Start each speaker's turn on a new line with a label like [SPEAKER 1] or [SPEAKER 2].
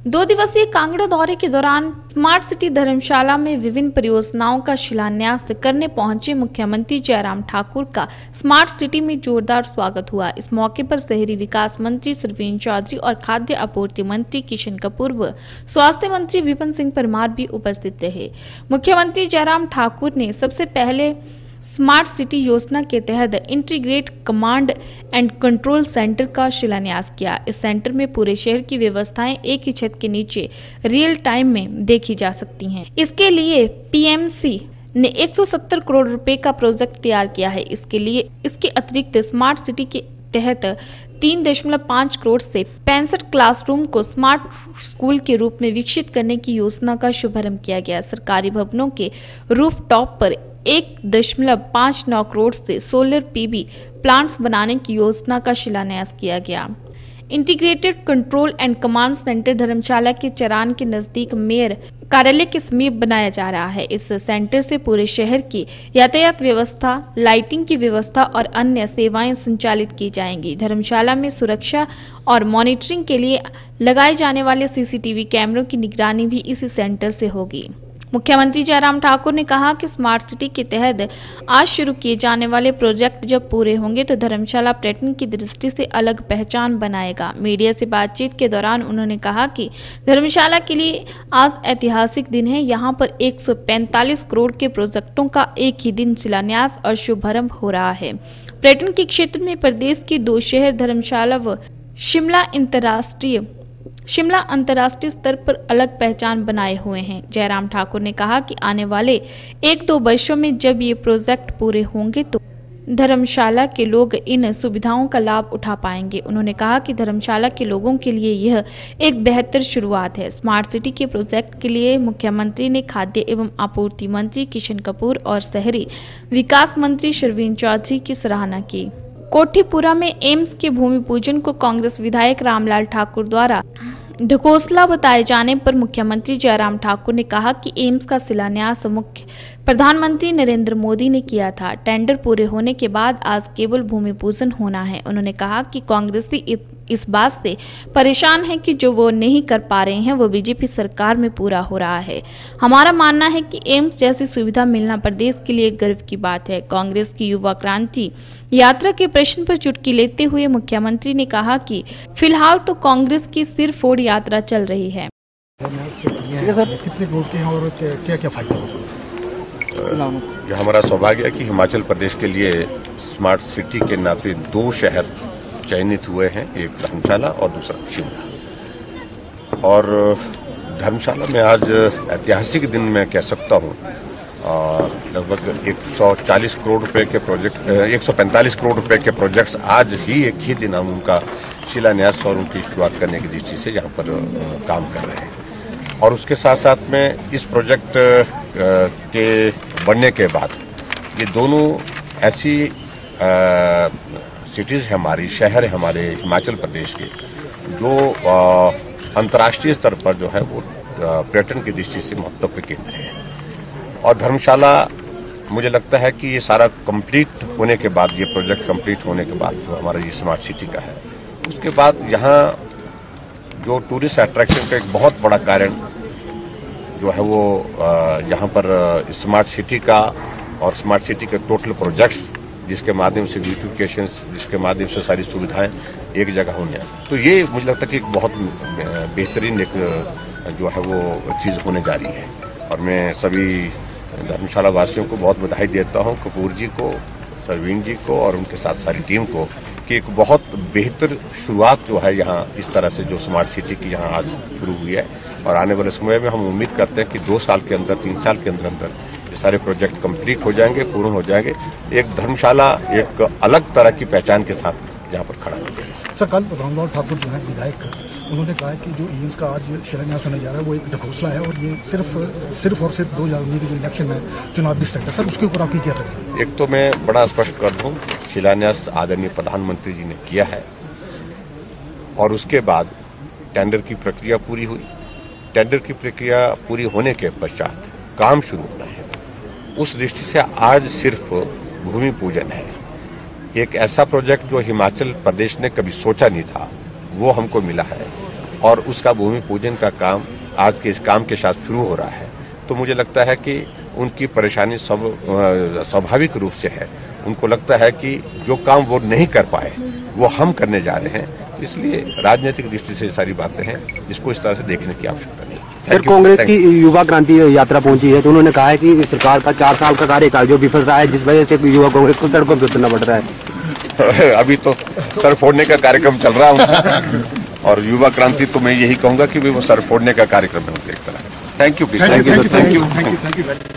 [SPEAKER 1] 2 दिवसीय कांगड़ा दौरे के दौरान स्मार्ट सिटी धर्मशाला में विभिन्न परियोजनाओं का शिलान्यास करने पहुंचे मुख्यमंत्री जयराम ठाकुर का स्मार्ट सिटी में जोरदार स्वागत हुआ। इस मौके पर शहरी विकास मंत्री सरवीन चौधरी और खाद्य आपूर्ति मंत्री किशन कपूर व स्वास्थ्य मंत्री विपिन सिंह परमार भी उपस्थित रहे। मुख्यमंत्री जयराम ठाकुर ने सबसे पहले स्मार्ट सिटी योजना के तहत integrate command and control center का शिलान्यास किया। इस सेंटर में पूरे शहर की व्यवस्थाएं एक ही छत के नीचे रियल टाइम में देखी जा सकती हैं। इसके लिए पीएमसी ने 170 करोड़ रुपए का प्रोजेक्ट तैयार किया है। इसके अतिरिक्त स्मार्ट सिटी के तहत 3.5 करोड़ से 65 क्लासरूम को स्मार्ट स्कूल के रूप में विकसित करने की योजना का शुभारंभ किया गया। सरकारी भवनों के रूफटॉप पर 1.59 करोड़ से सोलर पीवी प्लांट्स बनाने की योजना का शिलान्यास किया गया। Integrated control and command centre Dharamshala के चरान के नजदीक मेयर कार्यालय के समीप बनाया जा रहा है। इस सेंटर से पूरे शहर की यातायात व्यवस्था, लाइटिंग की व्यवस्था और अन्य सेवाएं संचालित की जाएंगी। धर्मशाला में सुरक्षा और मॉनिटरिंग के लिए लगाए जाने वाले सीसीटीवी कैमरों की निगरानी भी इसी सेंटर से होगी। मुख्यमंत्री जयराम ठाकुर ने कहा कि स्मार्ट सिटी के तहत आज शुरू किए जाने वाले प्रोजेक्ट जब पूरे होंगे तो धर्मशाला पर्यटन की दृष्टि से अलग पहचान बनाएगा। मीडिया से बातचीत के दौरान उन्होंने कहा कि धर्मशाला के लिए आज ऐतिहासिक दिन है। यहां पर 145 करोड़ के प्रोजेक्टों का एक ही दिन शिलान्यास और शुभारंभ हो रहा है। पर्यटन के क्षेत्र में प्रदेश के 2 शहर धर्मशाला व शिमला अंतर्राष्ट्रीय स्तर पर अलग पहचान बनाए हुए हैं। जयराम ठाकुर ने कहा कि आने वाले 1-2 वर्षों में जब ये प्रोजेक्ट पूरे होंगे तो धर्मशाला के लोग इन सुविधाओं का लाभ उठा पाएंगे। उन्होंने कहा कि धर्मशाला के लोगों के लिए यह एक बेहतर शुरुआत है। स्मार्ट सिटी के प्रोजेक्ट के लिए मुख्यमंत्री ने खाद्य एवं आपूर्ति मंत्री किशन कपूर और शहरी विकास मंत्री सरवीन चौधरी की सराहना की। कोठीपुरा में एम्स के भूमि पूजन को कांग्रेस विधायक रामलाल ठाकुर द्वारा ढकोसला बताए जाने पर मुख्यमंत्री जयराम ठाकुर ने कहा कि एम्स का शिलान्यास प्रधानमंत्री नरेंद्र मोदी ने किया था। टेंडर पूरे होने के बाद आज केवल भूमि पूजन होना है। उन्होंने कहा कि कांग्रेसी इस बात से परेशान है कि जो वो नहीं कर पा रहे हैं वो बीजेपी सरकार में पूरा हो रहा है। हमारा मानना है कि एम्स जैसी सुविधा मिलना प्रदेश के लिए गर्व की बात है। कांग्रेस की युवा क्रांति यात्रा के प्रश्न पर चुटकी लेते हुए मुख्यमंत्री ने कहा कि फिलहाल तो कांग्रेस की सिर फोड़ यात्रा चल रही है।
[SPEAKER 2] कितने वोट के हैं और क्या क्या फायदा होगा?
[SPEAKER 3] यह हमारा सौभाग्य है कि हिमाचल प्रदेश के लिए स्मार्ट सिटी के नाते 2 शहर चयनित हुए हैं, एक धर्मशाला और दूसरा शिमला। और धर्मशाला में आज ऐतिहासिक दिन मैं कह सकता हूं। लगभग 140 करोड़ रुपए के प्रोजेक्ट, 145 करोड़ रुपए के प्रोजेक्ट्स आज ही एक ही दिन हम उनका शिलान्यास और उनकी शुरुआत करने की दृष्टि से यहाँ पर काम कर रहे हैं। और उसके साथ साथ में इस प्रोजेक्ट के बनने के बाद ये दोनों ऐसी सिटीज है, हमारी शहर है हमारे हिमाचल प्रदेश के, जो अंतर्राष्ट्रीय स्तर पर जो है वो पर्यटन की दृष्टि से महत्व के केंद्र है। और धर्मशाला मुझे लगता है कि ये सारा कंप्लीट होने के बाद, ये प्रोजेक्ट कंप्लीट होने के बाद जो हमारा ये स्मार्ट सिटी का है, उसके बाद यहाँ जो टूरिस्ट अट्रैक्शन का एक बहुत बड़ा कारण जो है वो यहाँ पर स्मार्ट सिटी का और स्मार्ट सिटी के टोटल प्रोजेक्ट्स, जिसके माध्यम से ब्यूटिफिकेशन, जिसके माध्यम से सारी सुविधाएं एक जगह होंगी, तो ये मुझे लगता है कि एक बहुत बेहतरीन एक जो है वो चीज़ होने जा रही है। और मैं सभी धर्मशाला वासियों को बहुत बधाई देता हूं, कपूर जी को, सरवीन जी को और उनके साथ सारी टीम को, कि एक बहुत बेहतर शुरुआत जो है यहाँ इस तरह से जो स्मार्ट सिटी की यहाँ आज शुरू हुई है। और आने वाले समय में हम उम्मीद करते हैं कि 2 साल के अंदर, 3 साल के अंदर ये सारे प्रोजेक्ट कंप्लीट हो जाएंगे, पूर्ण हो जाएंगे। एक धर्मशाला एक अलग तरह की पहचान के साथ यहाँ पर खड़ा हो जाएगा।
[SPEAKER 2] सर, कल रामलाल ठाकुर जो है विधायक, उन्होंने कहा है कि जो एम्स का आज शिलान्यास होने जा रहा है वो एक ढकोसला है और ये सिर्फ और सिर्फ 2019 के जो इलेक्शन है, चुनावी स्टंट है। सर, उसके ऊपर आपकी क्या राय है?
[SPEAKER 3] एक तो मैं बड़ा स्पष्ट कर दूं, शिलान्यास आदरणीय प्रधानमंत्री जी ने किया है और उसके बाद टेंडर की प्रक्रिया पूरी हुई। टेंडर की प्रक्रिया पूरी होने के पश्चात काम शुरू होना है। उस दृष्टि से आज सिर्फ भूमि पूजन है। एक ऐसा प्रोजेक्ट जो हिमाचल प्रदेश ने कभी सोचा नहीं था, वो हमको मिला है। और उसका भूमि पूजन का काम आज के इस काम के साथ शुरू हो रहा है, तो मुझे लगता है कि उनकी परेशानी स्वाभाविक रूप से है। उनको लगता है कि जो काम वो नहीं कर पाए वो हम करने जा रहे हैं, इसलिए राजनीतिक दृष्टि से सारी बातें हैं, जिसको इस तरह से देखने की आवश्यकता नहीं।
[SPEAKER 4] सर, कांग्रेस की युवा क्रांति यात्रा पहुंची है, तो उन्होंने कहा है कि सरकार का 4 साल का कार्यकाल जो विफल रहा है, जिस वजह से युवा कांग्रेस को सड़कों पर उतरना पड़ रहा है।
[SPEAKER 3] अभी तो सर फोड़ने का कार्यक्रम चल रहा है और युवा क्रांति तो मैं यही कहूंगा कि वो सर फोड़ने का कार्यक्रम है उनके एक तरह। Thank you.